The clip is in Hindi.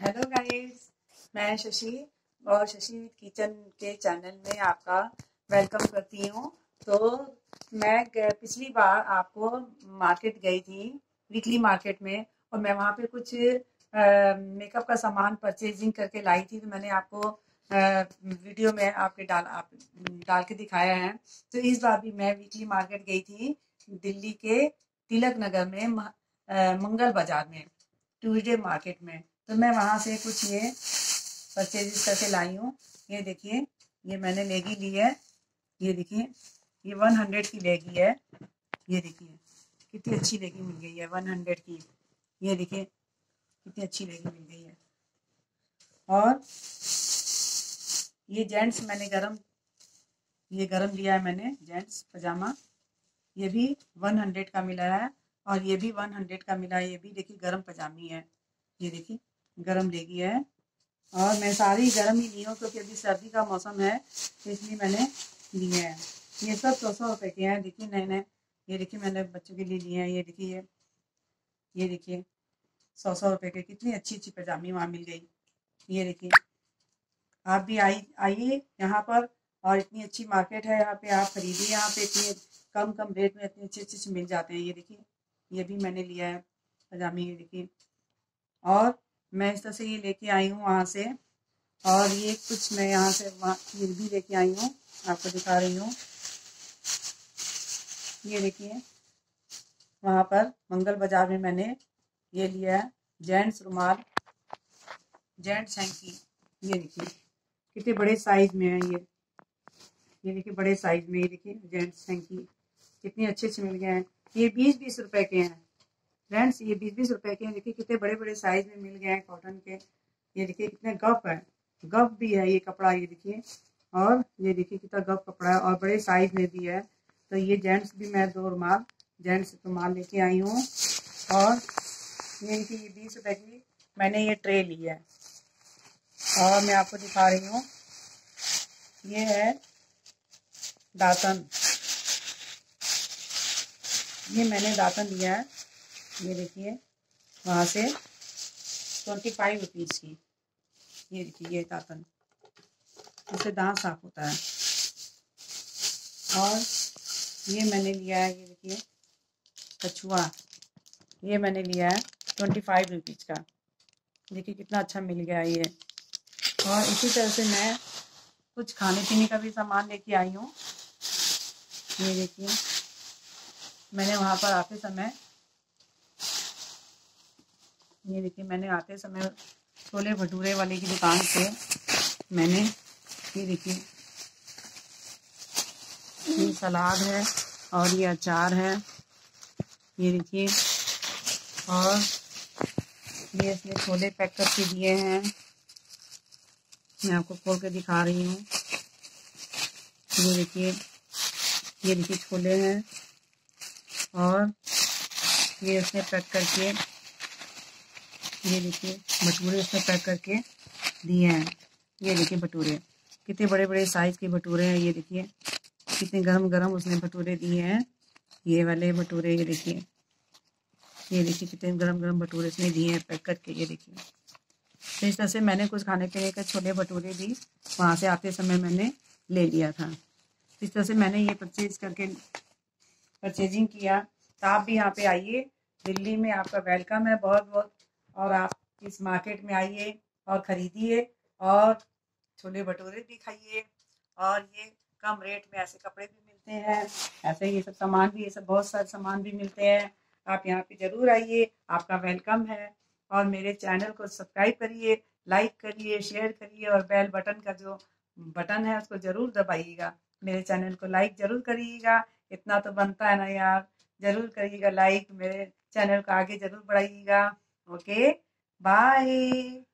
हेलो गाइस, मैं शशि और शशि किचन के चैनल में आपका वेलकम करती हूँ। तो मैं पिछली बार आपको मार्केट गई थी, वीकली मार्केट में, और मैं वहाँ पे कुछ मेकअप का सामान परचेजिंग करके लाई थी। तो मैंने आपको वीडियो में आपके डाल के दिखाया है। तो इस बार भी मैं वीकली मार्केट गई थी दिल्ली के तिलक नगर में, मंगल बाजार में, ट्यूसडे मार्केट में। तो मैं वहाँ से कुछ ये परचेजेस करके लाई हूँ। ये देखिए, ये मैंने लेगी ली है। ये देखिए, ये 100 की लेगी है। ये देखिए कितनी अच्छी लेगी मिल गई है, 100 की। ये देखिए कितनी अच्छी लेगी मिल गई है। और ये जेंट्स मैंने ये गरम लिया है मैंने, जेंट्स पजामा। ये भी 100 का मिला है, और ये भी 100 का मिला है। ये भी देखिए गरम पजामी है। ये देखिए गरम लेगी है। और मैं सारी गर्म ही ली हूँ क्योंकि अभी सर्दी का मौसम है, तो इसलिए मैंने लिए हैं। ये सब 100 रुपए के हैं। देखिए नए नए, ये देखिए मैंने बच्चों के लिए लिए हैं। ये देखिए, ये देखिए 100 रुपए के कितनी अच्छी अच्छी पजामी वहाँ मिल गई। ये देखिए, आप भी आइए यहाँ पर, और इतनी अच्छी मार्केट है यहाँ पे, आप खरीदिए। यहाँ पे इतने कम कम रेट में इतने अच्छे अच्छे मिल जाते हैं। ये देखिए, ये भी मैंने लिया है पजामी। ये देखिए, और मैं इस तरह से ये लेके आई हूँ वहाँ से। और ये कुछ मैं यहाँ से वहाँ ये भी लेके आई हूँ, आपको दिखा रही हूँ। ये देखिए, वहाँ पर मंगल बाजार में मैंने ये लिया है जेंट्स रुमाल, जेंट्स हैंकी। ये देखिए कितने बड़े साइज में है ये देखिए बड़े साइज में। ये देखिए जेंट्स हैंकी कितने अच्छे अच्छे मिल गए हैं। ये 20-20 रुपए के हैं फ्रेंड्स, ये 20-20 रुपए के हैं। देखिए कितने बड़े बड़े साइज में मिल गए हैं कॉटन के। ये देखिए कितने गफ है, गफ भी है ये कपड़ा। ये देखिए, और ये देखिए कितना गफ कपड़ा है, और बड़े साइज में भी है। तो ये जेंट्स भी मैं 2 रुमाल, जेंट्स रुमाल लेके आई हूँ। और ये 20 रुपए की मैंने ये ट्रे ली है। और मैं आपको दिखा रही हूँ, ये है दातन। ये मैंने दातन लिया है। ये देखिए वहाँ से 25 रुपीज़ की। ये देखिए ये दातन, इससे दांत साफ होता है। और ये मैंने लिया है, ये देखिए कछुआ। ये मैंने लिया है 25 रुपीज़ का। देखिए कितना अच्छा मिल गया ये। और इसी तरह से मैं कुछ खाने पीने का भी सामान लेके आई हूँ। ये देखिए, मैंने वहाँ पर आते समय, ये देखिए मैंने आते समय छोले भटूरे वाले की दुकान से मैंने, ये देखिए ये सलाद है और ये अचार है। ये देखिए, और ये इसमें छोले पैक करके दिए हैं। मैं आपको खोल के दिखा रही हूँ। ये देखिए छोले हैं, और ये इसमें पैक करके, ये देखिए भटूरे इसमें पैक करके दिए हैं। ये देखिए भटूरे कितने बड़े बड़े साइज के भटूरे हैं। ये देखिए कितने गरम गरम उसने भटूरे दिए हैं, ये वाले भटूरे। ये देखिए कितने गरम गरम भटूरे इसने दिए हैं पैक करके। ये देखिए, तो इस तरह से मैंने कुछ खाने पीने का छोले भटूरे भी वहाँ से आते समय मैंने ले लिया था। इस तरह से मैंने ये परचेजिंग किया। तो आप भी यहाँ पे आइए, दिल्ली में आपका वेलकम है बहुत बहुत। और आप इस मार्केट में आइए और ख़रीदिए, और छोले भटूरे भी खाइए। और ये कम रेट में ऐसे कपड़े भी मिलते हैं, ऐसे ये सब सामान भी, ये सब बहुत सारे सामान भी मिलते हैं। आप यहाँ पे ज़रूर आइए, आपका वेलकम है। और मेरे चैनल को सब्सक्राइब करिए, लाइक करिए, शेयर करिए, और बेल बटन का जो बटन है उसको ज़रूर दबाइएगा। मेरे चैनल को लाइक ज़रूर करिएगा, इतना तो बनता है ना यार। ज़रूर करिएगा लाइक, मेरे चैनल को आगे ज़रूर बढ़ाइएगा। Okay, bye.